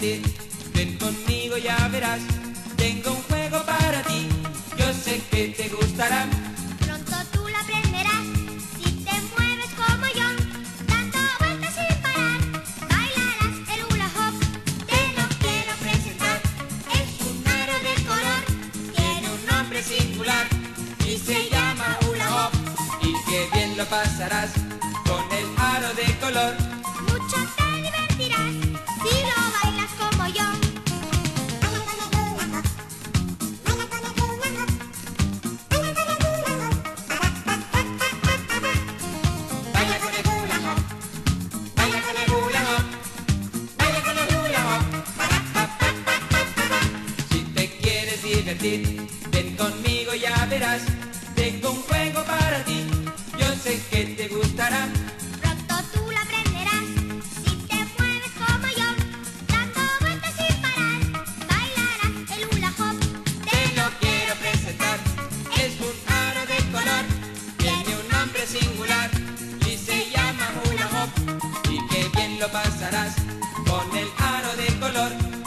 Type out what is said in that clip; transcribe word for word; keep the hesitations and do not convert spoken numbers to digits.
divertir. Ven conmigo, ya verás, tengo un juego para ti. Yo sé que te gustará. Pronto tú lo aprenderás si te mueves como yo, dando vueltas sin parar. Bailarás el hula hop. Te lo quiero presentar. Es un aro de color, tiene un nombre singular Y se llama hula hop. Y qué bien lo pasarás con el aro de color. Mucho te divertirás si lo bailas como yo. Baila con el hula hop, baila con el hula hop, baila con el hula hop. Si te quieres divertir, ven conmigo, ya verás, tengo un juego para ti. Yo sé que te gustará. Pronto tú lo aprenderás si te mueves como yo, dando vueltas sin parar. Bailarás el hula hop. Te lo quiero presentar. Es un aro de color, tiene un nombre singular y se llama hula hop. Y qué bien lo pasarás con el aro de color.